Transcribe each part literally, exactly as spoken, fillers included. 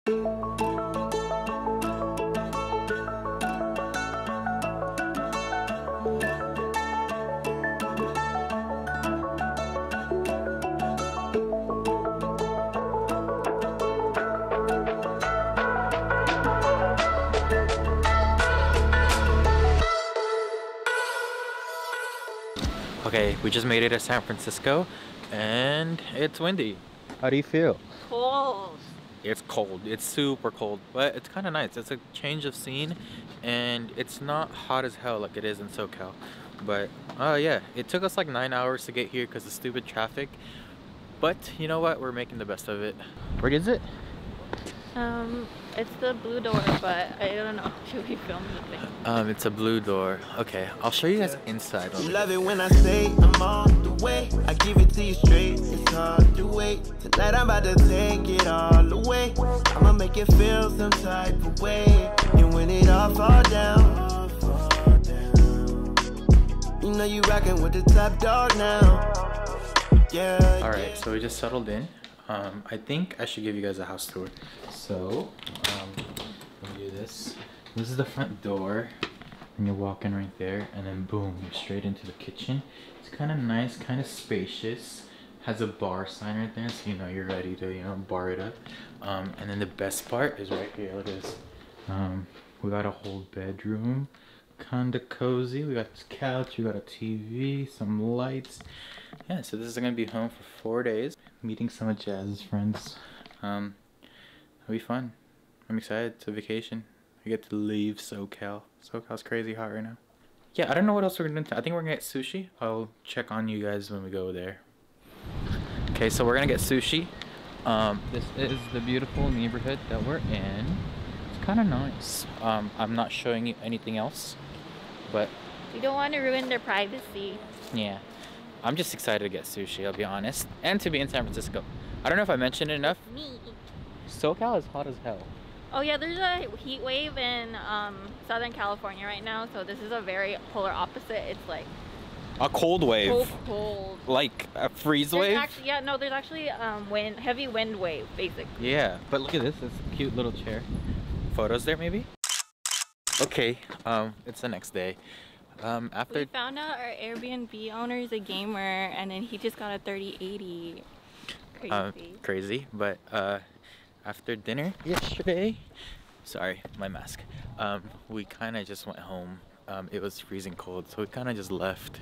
Okay, we just made it to San Francisco and it's windy. How do you feel? Cold. It's cold. It's super cold, but it's kind of nice. It's a change of scene and it's not hot as hell like it is in SoCal. But uh, yeah, it took us like nine hours to get here because of stupid traffic. But you know what? We're making the best of it. Where is it? Um, it's the blue door, but I don't know. Should we film the thing? Um, it's a blue door. Okay, I'll show you guys inside. You love it when I say I'm on the way. I give it to you straight. It's hard to wait. Tonight I'm about to take it all away. I'ma make it feel some type of way. And when it all fall down, you know you rockin' with the top dog now. Yeah. All right, so we just settled in. Um, I think I should give you guys a house tour. So, um, let me do this. This is the front door, and you're walking right there, and then boom, you're straight into the kitchen. It's kind of nice, kind of spacious. Has a bar sign right there, so you know you're ready to, you know, bar it up. Um, and then the best part is right here. Look at this. Um, we got a whole bedroom, kinda cozy. We got this couch, we got a T V, some lights. Yeah, so this is gonna be home for four days. Meeting some of Jazz's friends. Um, it'll be fun. I'm excited. It's a vacation. I get to leave SoCal. SoCal's crazy hot right now. Yeah, I don't know what else we're gonna do. I think we're gonna get sushi. I'll check on you guys when we go there. Okay, so we're gonna get sushi. Um, this is the beautiful neighborhood that we're in. It's kind of nice. Um, I'm not showing you anything else, but We don't want to ruin their privacy. yeah. I'm just excited to get sushi, I'll be honest. And to be in San Francisco. I don't know if I mentioned it enough. Me. SoCal is hot as hell. Oh yeah, there's a heat wave in um, Southern California right now, so this is a very polar opposite. It's like A cold wave. cold, cold. Like a freeze There's wave? Actually, yeah, no, there's actually um, wind, heavy wind wave, basically. Yeah, but look at this. It's a cute little chair. Photos there, maybe? Okay, um, it's the next day. Um, after We found out our Airbnb owner is a gamer, and then he just got a thirty eighty. Crazy. uh, crazy, but uh, after dinner yesterday, sorry, my mask. Um, we kind of just went home. Um, it was freezing cold, so we kind of just left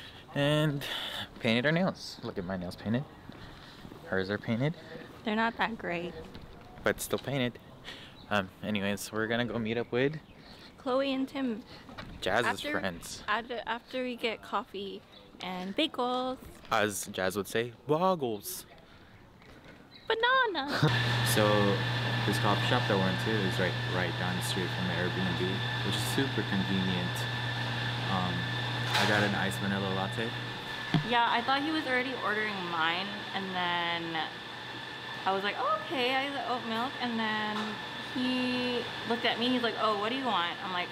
and painted our nails. Look at my nails painted. Hers are painted, They're not that great. but still painted. Um, anyways, we're gonna go meet up with Chloe and Tim. Jazz's After- friends. After, after we get coffee and bagels, As Jazz would say, boggles. banana. So this coffee shop that we're into is right right down the street from the Airbnb, which is super convenient. Um, I got an iced vanilla latte. Yeah, I thought he was already ordering mine, and then I was like, oh, okay, I have oat milk, and then he looked at me, he's like, oh, what do you want? I'm like,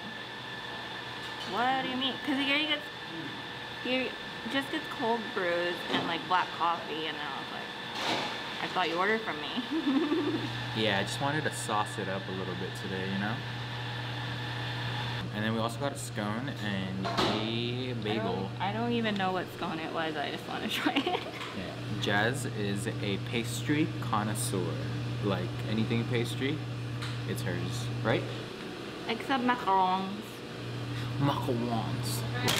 what do you mean? Because he already gets, he just gets cold brews and like black coffee, and then I was like, I thought you ordered from me. Yeah, I just wanted to sauce it up a little bit today, you know? And then we also got a scone and a bagel. I don't, I don't even know what scone it was, I just want to try it. Yeah. Jazz is a pastry connoisseur. Like anything pastry, it's hers, right? Except macarons. Macarons.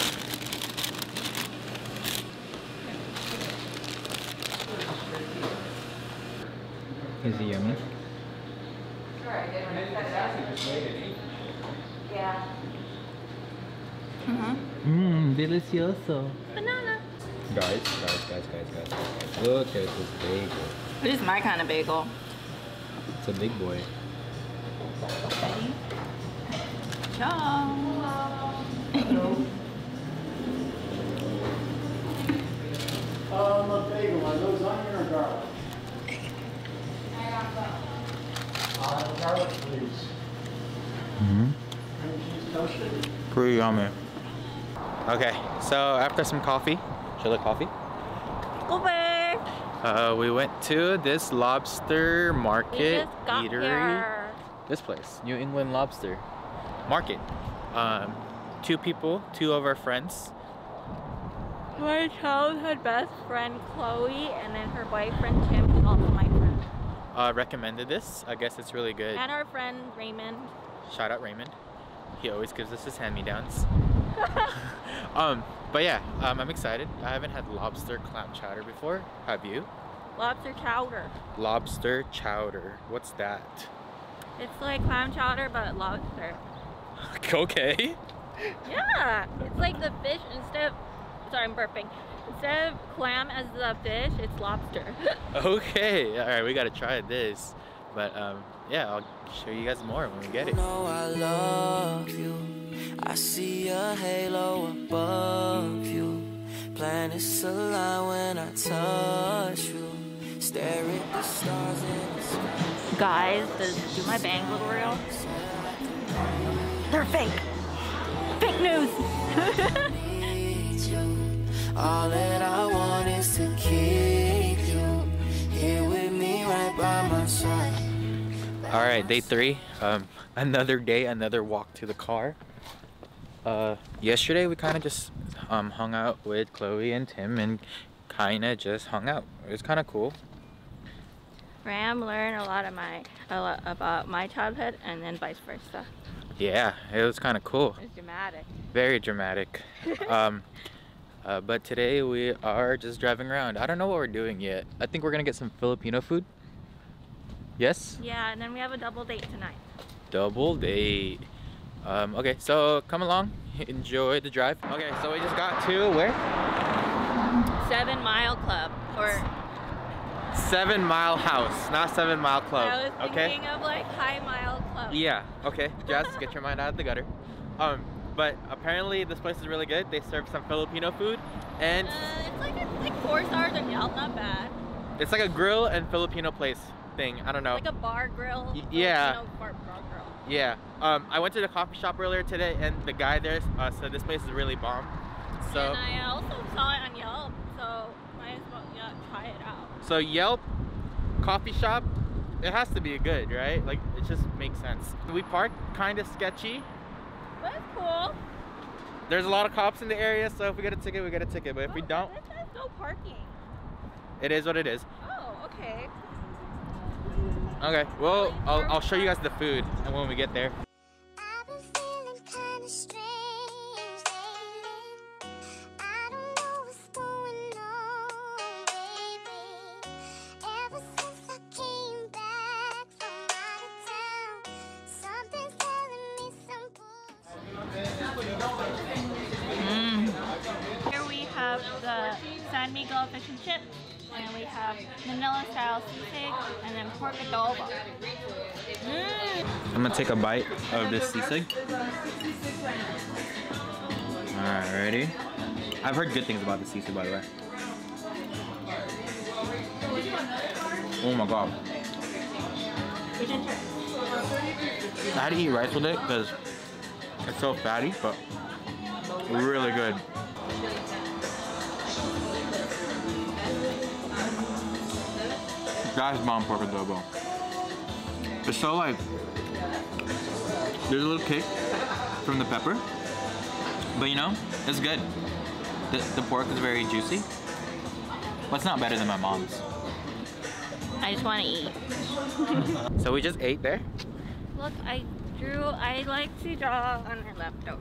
Is it yummy? Yeah. Mm-hmm. Mmm, delicioso. Banana. Guys, guys, guys, guys, guys, guys. Look at this bagel. It is my kind of bagel. It's a big boy. Ready? Ciao. Um, a bagel, are those onion or garlic? Uh, garlic, please. Mm-hmm. Cream cheese toasted. Pretty yummy. Okay, so after some coffee, should I coffee? Over. Uh, we went to this lobster market just got eatery. here. This place, New England Lobster Market. Um, two people, two of our friends. My childhood best friend Chloe, and then her boyfriend Tim, who's also my friend. Uh, recommended this. I guess it's really good. And our friend Raymond. Shout out Raymond. He always gives us his hand-me-downs. um, but yeah, um, I'm excited. I haven't had lobster clam chowder before. Have you? Lobster chowder. Lobster chowder. What's that? It's like clam chowder, but lobster. Okay. Yeah, it's like the fish instead of, sorry, I'm burping. Instead of clam as the fish, it's lobster. Okay, all right, we gotta try this. But um, yeah, I'll show you guys more when we get it. You know I love you. I see a halo above you. Planets align when I touch you. Stare at the stars in the sky. Guys, does do my bangs look real? They're fake. Fake news. All that I want is to keep you here with me right by my side. All right, day three. Um, another day, another walk to the car. Uh, yesterday we kind of just um, hung out with Chloe and Tim and kind of just hung out. It was kind of cool. Ram learned a lot of my a lot about my childhood, and then vice versa. Yeah, it was kind of cool. It's dramatic. Very dramatic. um, uh, but today we are just driving around. I don't know what we're doing yet. I think we're gonna get some Filipino food. Yes? Yeah, and then we have a double date tonight. Double date. Um, okay, so come along, enjoy the drive. Okay, so we just got to where? Seven Mile Club, or Seven Mile House, not Seven Mile Club. I was okay? thinking of like High Mile Club. Yeah, okay, Jess, get your mind out of the gutter. Um, but apparently this place is really good. They serve some Filipino food, and Uh, it's like it's like four stars on Yelp, not bad. it's like a grill and Filipino place thing. I don't know. Like a bar grill. Y yeah. Filipino bar, bar grill. Yeah. Um, I went to the coffee shop earlier today, and the guy there uh, said this place is really bomb. So. And I also saw it on Yelp, so might as well yeah, try it out. So Yelp, coffee shop, it has to be good, right? Like, it just makes sense. We parked kind of sketchy. But it's cool. There's a lot of cops in the area, so if we get a ticket, we get a ticket. But if we Oh, don't, This has no parking. it is what it is. Oh, okay. Okay, well, I'll, I'll show you guys the food and when we get there. I've been feeling kinda strange lately. I don't know what's going on, baby. Ever since I came back from out of town, something's telling me some bullshit. Here we have the San Miguel fish and chips, and we have Manila style sisig, and then pork adobo. Mm. I'm gonna take a bite of this sisig. Alright, ready? I've heard good things about the sisig, by the way. Oh my god. I had to eat rice with it because it's so fatty, but really good. That's bomb pork adobo. It's so like, there's a little kick from the pepper, but you know, it's good. The, the pork is very juicy. But it's not better than my mom's. I just want to eat. So we just ate there. Look, I drew, I like to draw on our leftovers.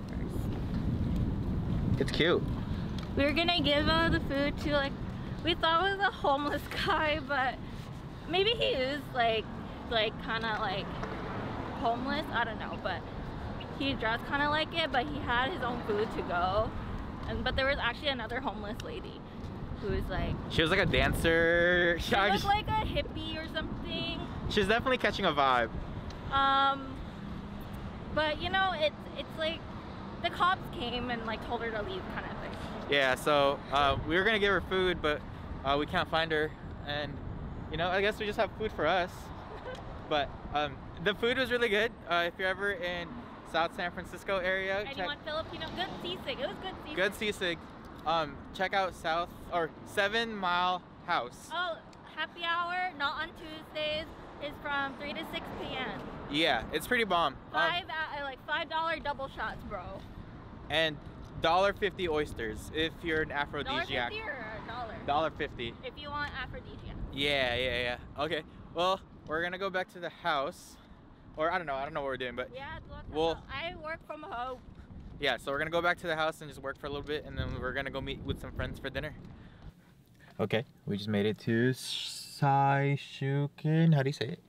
It's cute. We were gonna give uh, the food to like, we thought it was a homeless guy, but maybe he is like, like kind of like homeless, I don't know, but he dressed kind of like it, but he had his own food to go. And but there was actually another homeless lady who was like, She was like a dancer. she looked like a hippie or something. She's definitely catching a vibe. Um, but you know, it's it's like the cops came and like told her to leave, kind of thing. Yeah, so uh, we were gonna give her food, but uh, we can't find her, and you know, I guess we just have food for us. But um, the food was really good. Uh, if you're ever in South San Francisco area, And you check, want Filipino? Good sisig. It was good sisig. good sisig. Um, check out South or Seven Mile House. Oh, happy hour, not on Tuesdays, is from three to six P M Yeah, it's pretty bomb. Five, Um, uh, like five dollar double shots, bro. and dollar fifty oysters if you're an Dollar aphrodisiac. fifty or a dollar? Dollar fifty. If you want aphrodisiac. Yeah, yeah, yeah. Okay. Well, we're gonna go back to the house, or I don't know. I don't know what we're doing, but Yeah, it's what the Well- hell. I work from home. yeah. So we're gonna go back to the house and just work for a little bit, and then we're gonna go meet with some friends for dinner. Okay, we just made it to Saishukin. How do you say it?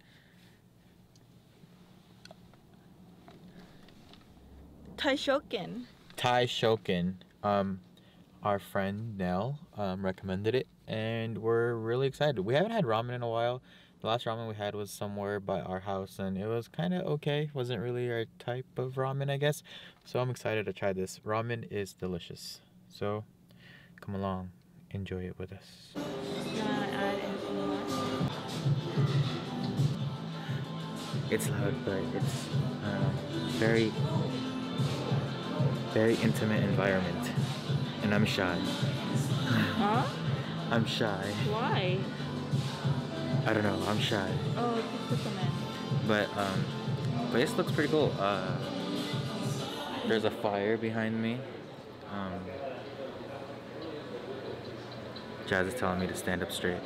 Taishokin. Taishokin. Um, our friend Nell um, recommended it, and we're really excited. We haven't had ramen in a while. The last ramen we had was somewhere by our house, and it was kind of okay. Wasn't really our type of ramen, I guess. So I'm excited to try this. Ramen is delicious. So come along, enjoy it with us. You wanna add anything more? It's loud, but it's uh, very, very intimate environment, and I'm shy. Huh? I'm shy. Why? I don't know. I'm shy. Oh, just put them in. But um, place looks pretty cool. Uh, there's a fire behind me. Um, Jazz is telling me to stand up straight.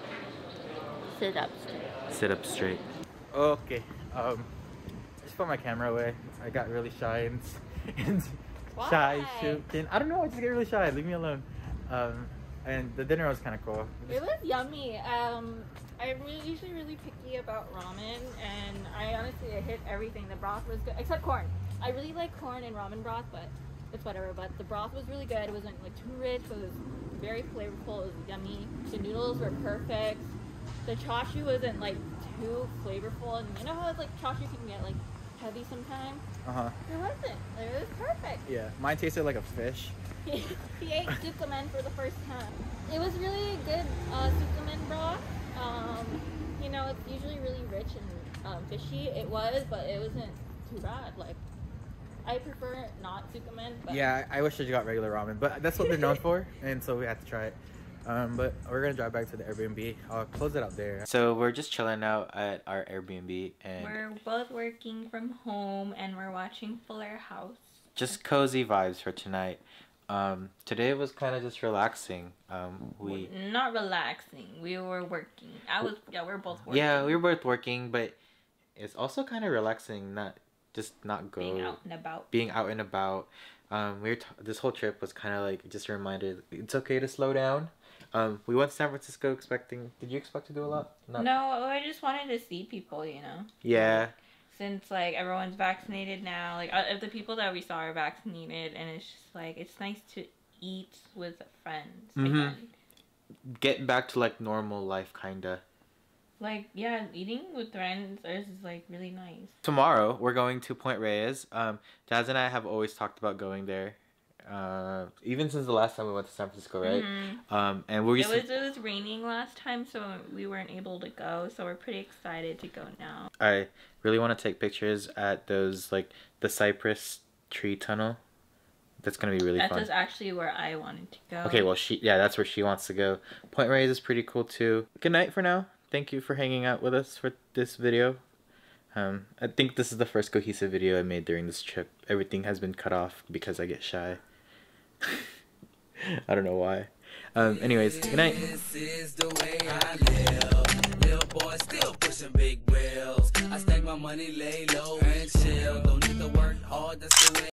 Sit up straight. Sit up straight. Okay. Um, just put my camera away. I got really shy and, and shy Why? shooting. I don't know. I just get really shy. Leave me alone. Um, and the dinner was kind of cool. It was yummy. Um, I'm really, usually really picky about ramen, and I honestly I hit everything. The broth was good, except corn. I really like corn and ramen broth, but it's whatever. But the broth was really good. It wasn't like too rich. It was very flavorful. It was yummy. The noodles were perfect. The chashu wasn't like too flavorful, and you know how it's like chashu can get like heavy sometimes. Uh huh. It wasn't. It was perfect. Yeah. Mine tasted like a fish. he, he ate tsukumen for the first time. It was really good uh, tsukumen broth. Um, you know, it's usually really rich and um, fishy. It was, but it wasn't too bad. Like, I prefer not tsukumen. But Yeah, I I wish I got regular ramen, but that's what they're known for, and so we had to try it. Um, but we're gonna drive back to the Airbnb. I'll close it out there. So we're just chilling out at our Airbnb, and we're both working from home, and we're watching Fuller House. just cozy vibes for tonight. Um, today was kind of just relaxing. Um, we Not relaxing. We were working. I was. Yeah, we were both working. yeah, we were both working, but it's also kind of relaxing. Not just not go Being out and about. being out and about. Um, we were t this whole trip was kind of like just a reminder. It's okay to slow down. Um, we went to San Francisco expecting. Did you expect to do a lot? Not- No, I just wanted to see people. You know. Yeah. Since like everyone's vaccinated now, like uh, if the people that we saw are vaccinated, and it's just like it's nice to eat with friends Mhm. again. Get back to like normal life, kinda. Like yeah, eating with friends is like really nice. Tomorrow we're going to Point Reyes. Um, Jazz and I have always talked about going there. Uh, even since the last time we went to San Francisco, right? Mhm. Um, and we It was it was raining last time, so we weren't able to go. So we're pretty excited to go now. I really want to take pictures at those like the cypress tree tunnel. That's gonna be really That fun. was actually where I wanted to go. Okay, well she yeah, that's where she wants to go. Point Reyes is pretty cool too. Good night for now. Thank you for hanging out with us for this video. Um, I think this is the first cohesive video I made during this trip. Everything has been cut off because I get shy. I don't know why. Um, anyways, good night. This is the way I live. Little boy still pushing big wheels. I stack my money, lay low.